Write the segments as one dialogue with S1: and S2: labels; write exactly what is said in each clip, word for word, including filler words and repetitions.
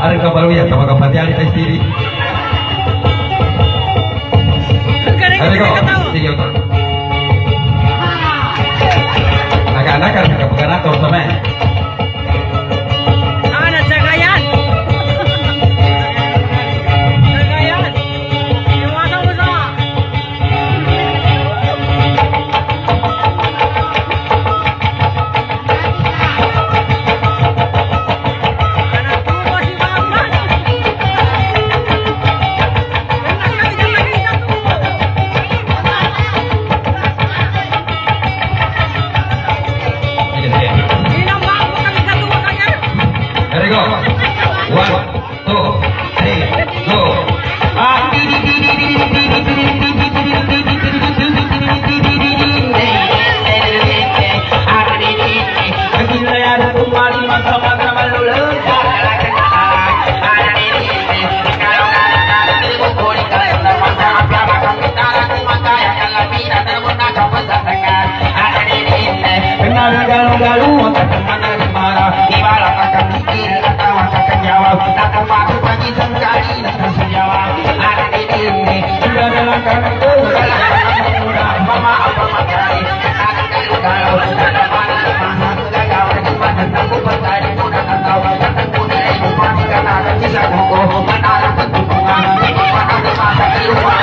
S1: Ada kabar ya sama kapati ali tes diri. Ada kok. Sige kok. Anak-anak kan bukan aktor sama.
S2: Ada cagayan. Cagayan. Gimana bersama?
S1: Galu-galu tak kemana kemana ibarat akan mikir atau akan jawab tak terpaku pagi sekali tak terjawab ada di sini sudah dalam kamu sudah mama apa materi ada galu-galu ada mana mana sudah kawan di mana aku percaya sudah tahu tak punya ibu mati karena ada sisa tunggu mana ada pertumbuhan mana ada masa kehidupan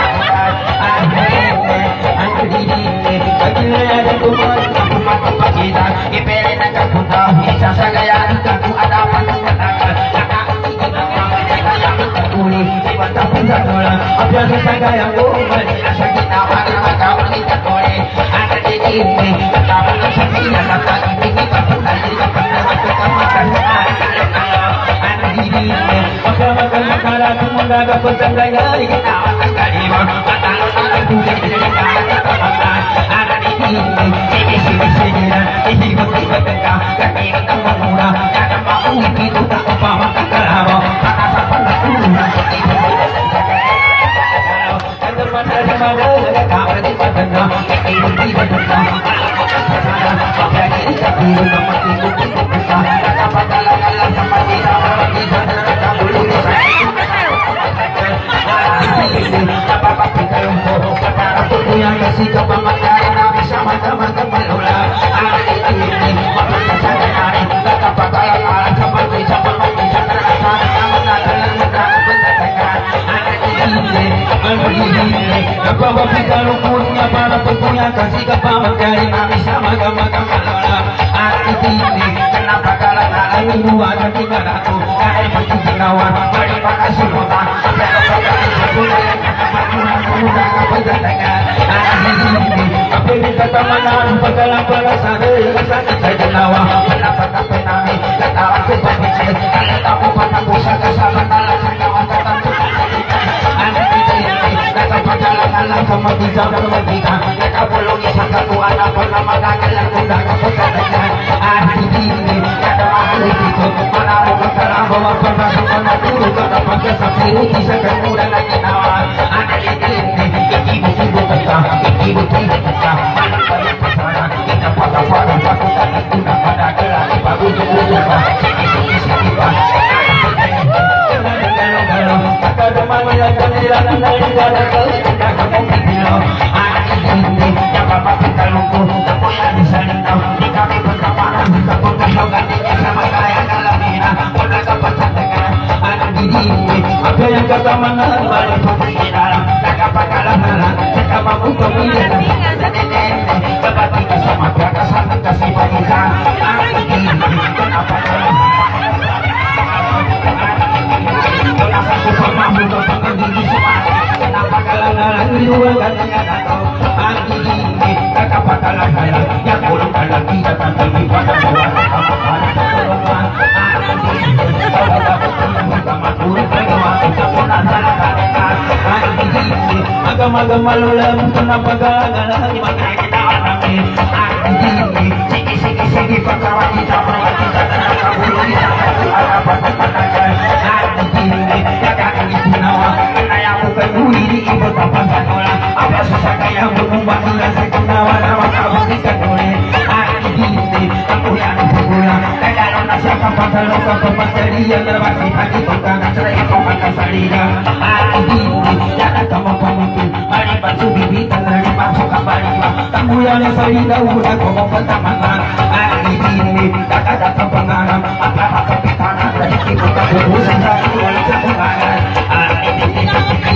S1: ada di sini bagilah ada tuhan kita ipere nak punta isa sagaya aku ada apa nak kuli bata punta dola apa sagaya go asa kita pada maka kita kore ada di sini kita nak sakina kata ini kita punta kita punta kita makan ada di sini maka maka maka semua dapat punta kita akan kali mata mata tulis kita ada di sini sini sini sini hidup kita tengah kaki kita murah kadang mau hidup tak apa maka kalau kata siapa nak urus kalau pada pada kalau di pada hidup di pada apa kita hidup mati kita kata pada dalam sama kita kita tak boleh apa apa kita lumpuh kata aku yang kasih kepamatkan bisa mata-mata melola apa kita lumpurnya para penpunya kasih kepamatkan kami sama gama-gama melola arti ini kenapa kalah kalah dua dan tiga ratu kaya pasti jinawan bagi para sultan apa kita tamanan pagalang perasaan sakit saja nawa pendapat apa nami kata aku pemikir kalau tahu pada busa kesalahan dalam kawan tertentu anak kita ini kata pagalang alam sama kita sama kita kata belum sangka ku anak bernama gagal kuda kepegangan anak ini kata makhluk itu mana mau berkerah bawa perasaan dulu kata pakai sapi uti sekarang udah lagi nawa anak ini ibu-ibu kata ibu-ibu kata kita pada-pada pasukan guna pada gelar bagus juga kita kata demam yang kehilangan dari negara kita kamu bilang ini yang bapak kita lumpuh aku yang bisa tahu di kami perkapanan kita perkapanan sama kaya kalamina pada kepasan dengan anak diri apa yang kata mengenal balik di dalam tak apa kalah-kalah tak mampu pemilihan bapak kita sama perkasan kasih barisan aku ini kenapa kenapa aku mampu pemilihan di semua kenapa kalah-kalah di luar katanya tahu aku ini tak apa kalah-kalah yang belum kalah tidak akan pada bawah kamu pada pertolongan aku ini kalau dapat sama turun agama sempurna sana aku ini agama-agama lulam kenapa gagal maka kita alami aku ini sigi-sigi pakawan kita perawan kita terangkan bulu kita ada pada-pada aku ini jaga ini punawa karena yang bukan bui di ibu bapak sekolah apa susah kayak berkembang bulan sekenawa nama kamu dikandung aku ini aku yang berguna kadang nasihat kapal luka pemacari dia terbasi hati bukan seraya pemakan salida hati diri jangan kamu pemimpin mari bantu bibi tanah masuk kembali kamu yang salida udah kamu pertama hati diri tak ada pengaram apa-apa kepitanan dari kita berusaha satu oleh satu bahan hati diri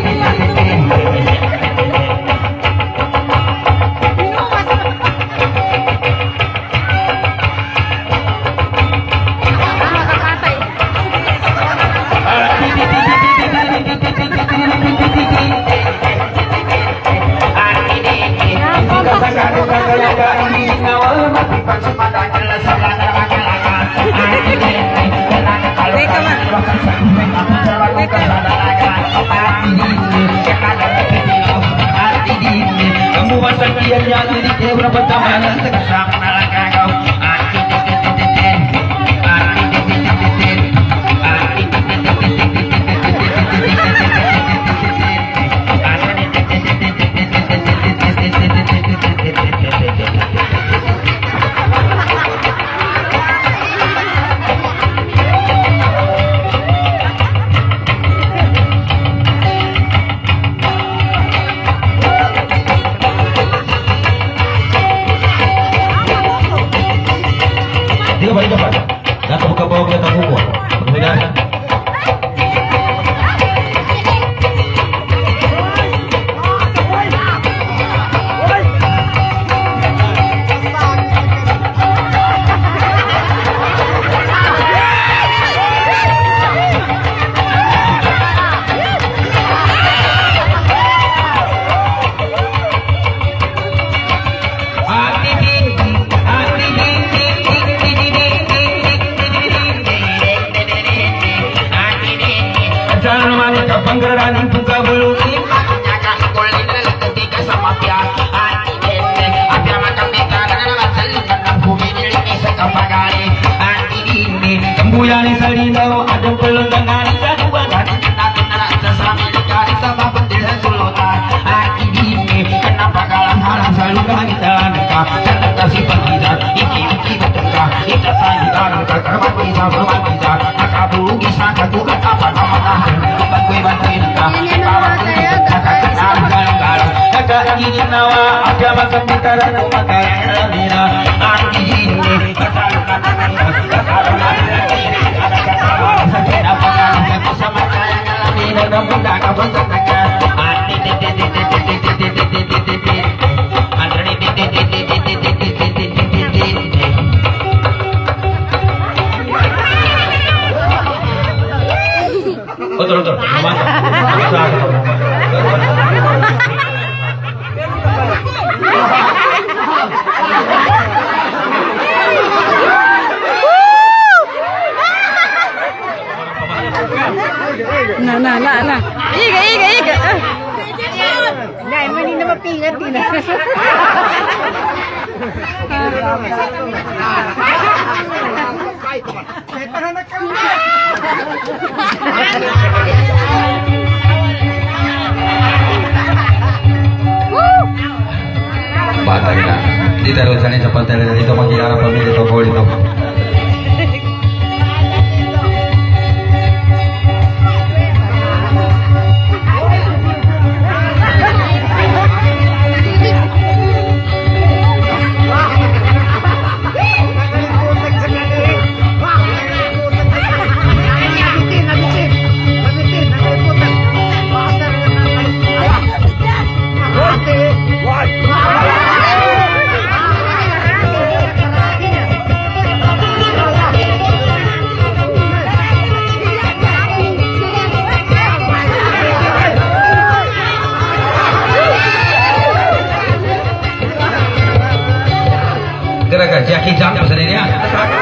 S1: kamu masa kiannya jadi dia berapa zaman sekarang nalaga kau dia balik depan dan terbuka bawah kita pukul berbeda Penggerani buka bulu jaga kulin ketika sama dia hati dene ada makan beka dengan sel dan bumi ini sekapagari hati ini kembuyani salino ada belum dengan kedua dan nanti nanti sesama dikari sama pendil sultan hati ini kenapa kalah halang selalu kita nikah dan kasih pengijar iki iki betulkah kita sayang dalam kakak bisa berbuat bisa maka bulu bisa katu kata apa nama ini nawa ada makan bintara maka ramina hati ini pasal kata apa kata sama saya ramina dan bunda kapan saja hati betul betul
S3: nah nah nah nah iga iga iga nggak emang ini nama pingat ini
S1: batangnya ditaruh sana cepat dari itu makin arah pemilik toko itu Jaki jam sendiri ya.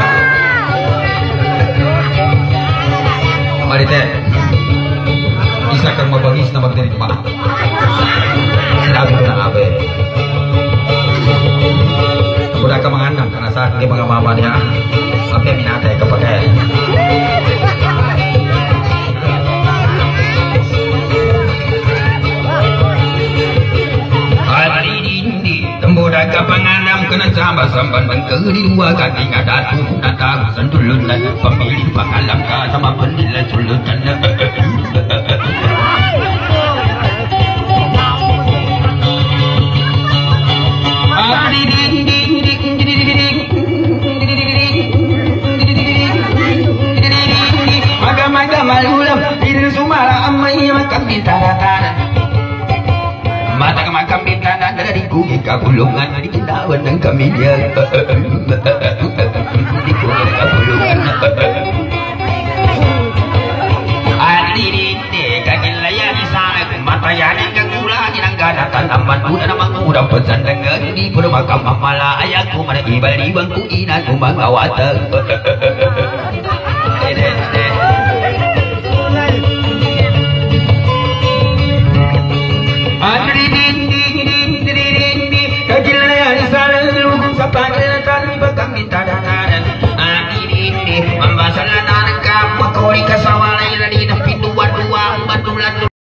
S1: Mari teh. Bisa kan mau bagi nama dari rumah. Tidak bisa apa. Udah kemangan karena saat ini pengamamannya sampai minatnya kepakai. Hari ini tembudak kepangan. Alam kena sama sampan bengkel di dua kaki ada tuh nata sentulunan pemilih pakalam sama penilai sulutan. Maga malulam ini sumara amai makam di tanah. Mata makam di tanah dari kugi kabulungan di kendawan dan kami dia di kugi kabulungan. Adi di kaki layar di sana mata yang kegula di nanggana tanaman muda nama muda pesan dengar di pura makam amala ayahku mana ibal di bangku ina kumang awata. Ada